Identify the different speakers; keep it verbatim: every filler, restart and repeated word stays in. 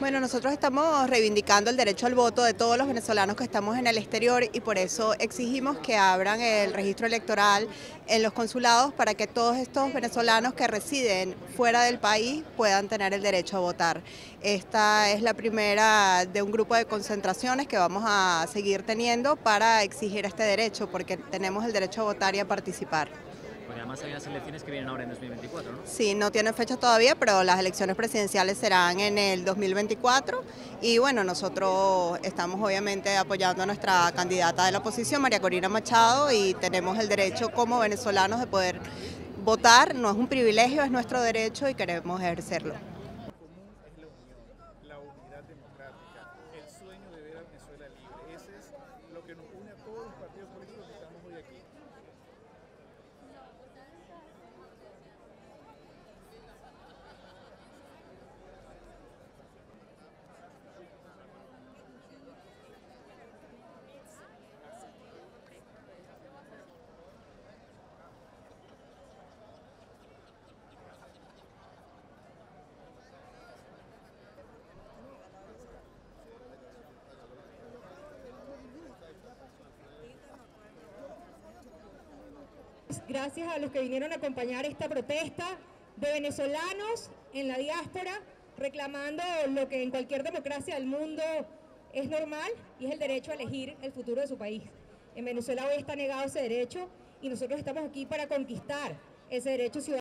Speaker 1: Bueno, nosotros estamos reivindicando el derecho al voto de todos los venezolanos que estamos en el exterior y por eso exigimos que abran el registro electoral en los consulados para que todos estos venezolanos que residen fuera del país puedan tener el derecho a votar. Esta es la primera de un grupo de concentraciones que vamos a seguir teniendo para exigir este derecho, porque tenemos el derecho a votar y a participar.
Speaker 2: Porque además hay unas elecciones que vienen ahora en dos mil veinticuatro, ¿no?
Speaker 1: Sí, no tiene fecha todavía, pero las elecciones presidenciales serán en el dos mil veinticuatro y bueno, nosotros estamos obviamente apoyando a nuestra candidata de la oposición, María Corina Machado, y tenemos el derecho como venezolanos de poder votar. No es un privilegio, es nuestro derecho y queremos ejercerlo.
Speaker 3: Común es la unión, la unidad democrática, el sueño de ver a Venezuela libre. Ese es lo que nos une a todos los partidos políticos que estamos hoy aquí.
Speaker 4: Gracias a los que vinieron a acompañar esta protesta de venezolanos en la diáspora reclamando lo que en cualquier democracia del mundo es normal, y es el derecho a elegir el futuro de su país. En Venezuela hoy está negado ese derecho y nosotros estamos aquí para conquistar ese derecho ciudadano.